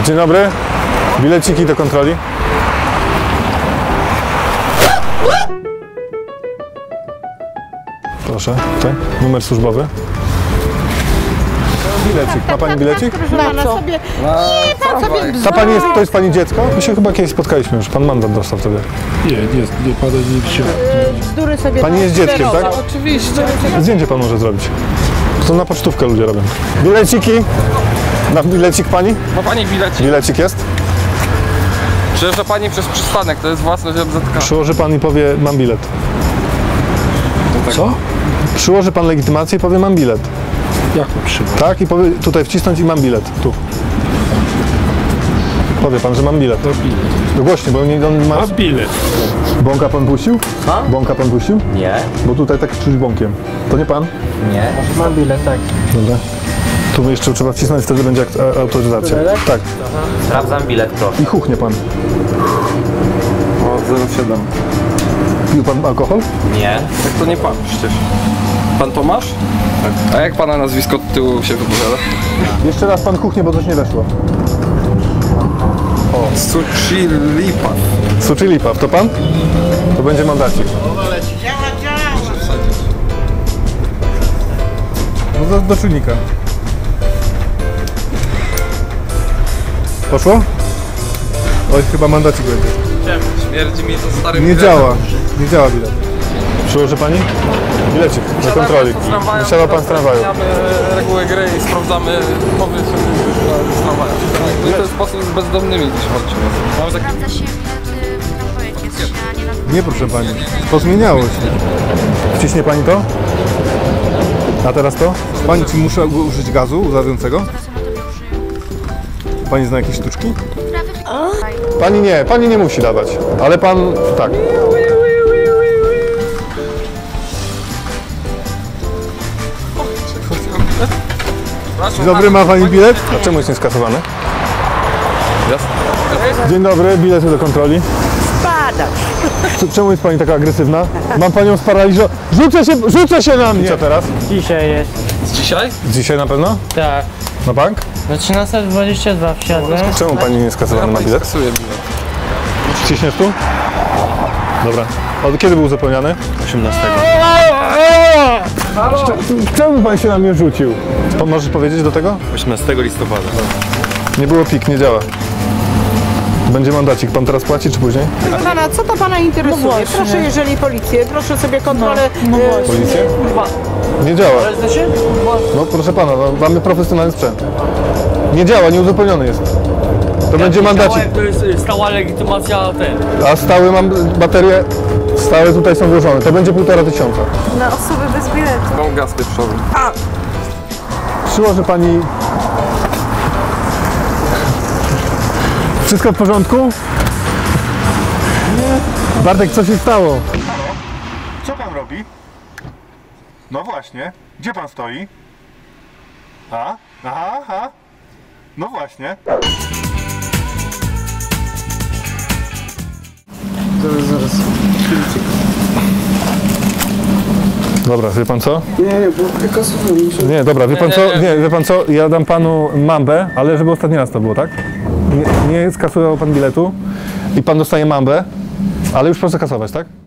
Dzień dobry. Bileciki do kontroli. Proszę, tutaj. Numer służbowy. Bilecik. Ma pani bilecik? Na co? Nie, pan sobie bzdura. To jest pani dziecko? My się chyba kiedyś spotkaliśmy już. Pan mandat dostał wtedy. Nie pada nie wziął. Bzdury sobie Pani jest dzieckiem, tak? Oczywiście. Zdjęcie pan może zrobić. To na pocztówkę ludzie robią. Bileciki. Na bilecik pani? Ma pani bilecik? Bilecik jest? Przejeżdża pani przez przystanek, to jest własność MZK. Przyłoży pan i powie, mam bilet. Co? Przyłoży pan legitymację i powie, mam bilet. Jak to przyjmę? Tak? I powie, tutaj wcisnąć i mam bilet. Tu. Powie pan, że mam bilet. To bilet. No głośniej, bo on ma... A bilet? Bąka pan puścił? Co? Bąka pan puścił? Nie. Bo tutaj tak czuć bąkiem. To nie pan? Nie. Mam bilet, tak. Dobra. Tu jeszcze trzeba wcisnąć, wtedy będzie autoryzacja. Tak. Sprawdzam bilet, proszę. I chuchnie pan. O, 07. Pił pan alkohol? Nie. Tak to nie pan przecież. Pan Tomasz? Tak. A jak pana nazwisko od tyłu się wypowiada? Jeszcze raz pan chuchnie, bo coś nie weszło. Suchilipa. Suchilipaw, to pan? To będzie mandacik. No do czujnika. Poszło? Oj, chyba mandacik będzie. Śmierdzi mi to starym Nie biletem. działa. Nie działa bilet. Przyłoży pani? Bilecik do kontroli. Wysiada pan z tramwaju. Mamy reguły gry i sprawdzamy powyżej z tramwaju. No i to jest sposób z bezdomnymi gdzieś walczymy. Mamy taki... Sprawdza się bilety w tramwaju, jak jest śniadanie na... Nie, proszę pani. Pozmieniało się. Wciśnie pani to? A teraz to? Pani, czy muszę użyć gazu łzawiącego? Zaraz na tobie użyję. Pani zna jakieś sztuczki? Prawy Pani nie musi dawać, ale pan tak. Dzień dobry, ma pani bilet? A czemu jest nieskasowany? Dzień dobry, bilety do kontroli. Spadać. Czemu jest pani taka agresywna? Mam panią sparaliżowaną. Rzucę się na mnie! I co teraz? Dzisiaj jest. Dzisiaj? Dzisiaj na pewno? Tak. Na bank? Na 13:22 wsiadłem. Czemu pani nie skasowany ma bilet? Skasuję bilet. Ciśniesz tu? Dobra. Od kiedy był uzupełniany? 18. Czemu pan się na mnie rzucił? Możesz powiedzieć do tego? 18 listopada. Nie było pik, nie działa. Będzie mandacik. Pan teraz płaci czy później? Proszę pana, co to pana interesuje? No właśnie. Proszę, jeżeli policję, proszę sobie kontrolę... No właśnie. Policję? Nie działa. No proszę pana, no, mamy profesjonalny sprzęt. Nie działa, nieuzupełniony jest. To będzie mandacik. To jest stała legitymacja ten. A stałe mam baterie, stałe tutaj są włożone. To będzie 1500. Na osoby bez biletu. Mam gaz pieprzowy. Przyłoży pani... Wszystko w porządku? Nie. Bartek, co się stało? Co pan robi? No właśnie. Gdzie pan stoi? Aha. No właśnie. Dobra, wie pan co? Nie, dobra, wie pan co? Nie, wie pan co? Ja dam panu mambę, ale żeby ostatni raz to było, tak? Nie skasują pan biletu i pan dostaje mambę, ale już proszę kasować, tak?